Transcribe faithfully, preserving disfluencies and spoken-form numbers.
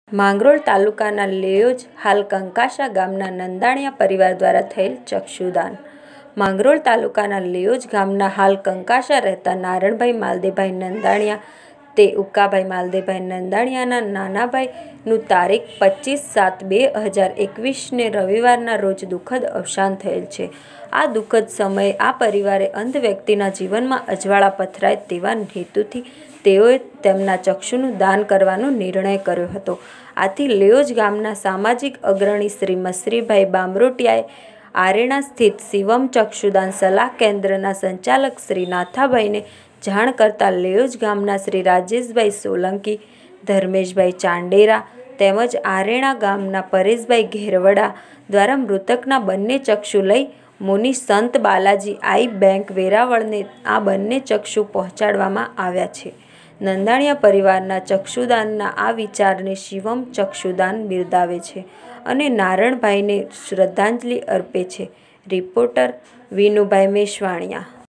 માંગરોળ તાલુકાના લેયોજ હાલ કંકાસા ગામના નંદાણીયા પરિવાર દ્વારા થયેલ ચક્ષુદાન. માંગરોળ તાલુકાના લેયોજ ગામના હાલ કંકાસા રહેતા નારણભાઈ માલદેભાઈ નંદાણીયા તે ઉકાભાઈ માલદેભાઈ નંદાણીયાના નાનાભાઈનું તારીખ પચીસ સાત બે હજાર એકવીસને રવિવારના રોજ દુઃખદ અવસાન થયેલ છે. આ દુઃખદ સમયે આ પરિવારે અંધ વ્યક્તિના જીવનમાં અજવાળા પથરાય તેવા હેતુથી તેઓએ તેમના ચક્ષુનું દાન કરવાનો નિર્ણય કર્યો હતો. આથી લેયોજ ગામના સામાજિક અગ્રણી શ્રી મસરીભાઈ બામરોટિયાએ આરેણા સ્થિત શિવમ ચક્ષુદાન સલાહ કેન્દ્રના સંચાલક શ્રી નાથાભાઈને જાણ કરતા લેયોજ ગામના શ્રી રાજેશભાઈ સોલંકી, ધર્મેશભાઈ ચાંડેરા તેમજ આરેણા ગામના પરેશભાઈ ઘેરવડા દ્વારા મૃતકના બંને ચક્ષુ લઈ મુનિ સંત બાલાજી આઈ બેંક વેરાવળને આ બંને ચક્ષુ પહોંચાડવામાં આવ્યા છે. નંદાણીયા પરિવારના ચક્ષુદાનના આ વિચારને શિવમ ચક્ષુદાન બિરદાવે છે અને નારણભાઈને શ્રદ્ધાંજલિ અર્પે છે. રિપોર્ટર વિનુભાઈ મેશવાણીયા.